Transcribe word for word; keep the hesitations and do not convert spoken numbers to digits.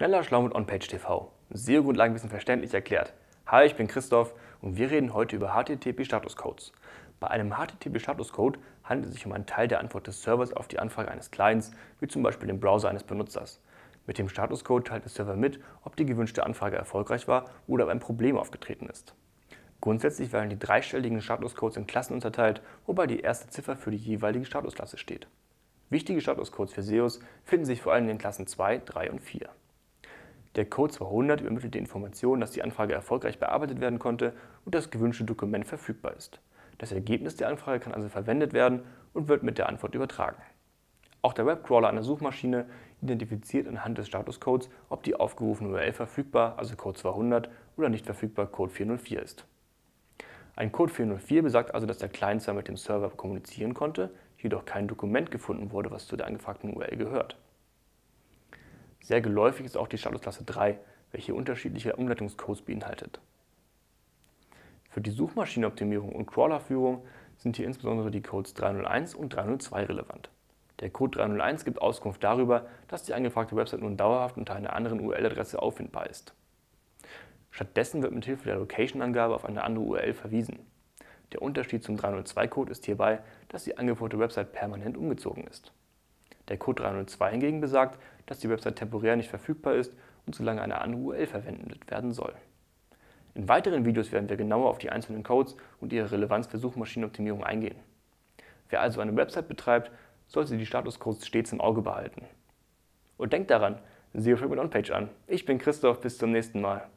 Schneller, schlau mit OnPage T V. S E O-Grundlagenwissen verständlich erklärt. Hi, ich bin Christoph und wir reden heute über H T T P-Statuscodes. Bei einem H T T P-Statuscode handelt es sich um einen Teil der Antwort des Servers auf die Anfrage eines Clients, wie zum Beispiel den Browser eines Benutzers. Mit dem Statuscode teilt der Server mit, ob die gewünschte Anfrage erfolgreich war oder ob ein Problem aufgetreten ist. Grundsätzlich werden die dreistelligen Statuscodes in Klassen unterteilt, wobei die erste Ziffer für die jeweilige Statusklasse steht. Wichtige Statuscodes für S E Os finden sich vor allem in den Klassen zwei, drei und vier. Der Code zweihundert übermittelt die Information, dass die Anfrage erfolgreich bearbeitet werden konnte und das gewünschte Dokument verfügbar ist. Das Ergebnis der Anfrage kann also verwendet werden und wird mit der Antwort übertragen. Auch der Webcrawler einer Suchmaschine identifiziert anhand des Statuscodes, ob die aufgerufene U R L verfügbar, also Code zweihundert, oder nicht verfügbar, Code vierhundertvier ist. Ein Code vierhundertvier besagt also, dass der Client zwar mit dem Server kommunizieren konnte, jedoch kein Dokument gefunden wurde, was zu der angefragten U R L gehört. Sehr geläufig ist auch die Statusklasse drei, welche unterschiedliche Umleitungscodes beinhaltet. Für die Suchmaschinenoptimierung und Crawlerführung sind hier insbesondere die Codes dreihunderteins und dreihundertzwei relevant. Der Code dreihunderteins gibt Auskunft darüber, dass die angefragte Website nun dauerhaft unter einer anderen U R L-Adresse auffindbar ist. Stattdessen wird mit Hilfe der Location-Angabe auf eine andere U R L verwiesen. Der Unterschied zum dreihundertzwei-Code ist hierbei, dass die angeforderte Website permanent umgezogen ist. Der Code dreihundertzwei hingegen besagt, dass die Website temporär nicht verfügbar ist und solange eine andere U R L verwendet werden soll. In weiteren Videos werden wir genauer auf die einzelnen Codes und ihre Relevanz für Suchmaschinenoptimierung eingehen. Wer also eine Website betreibt, sollte die Statuscodes stets im Auge behalten. Und denkt daran, S E O fängt mit OnPage an. Ich bin Christoph, bis zum nächsten Mal.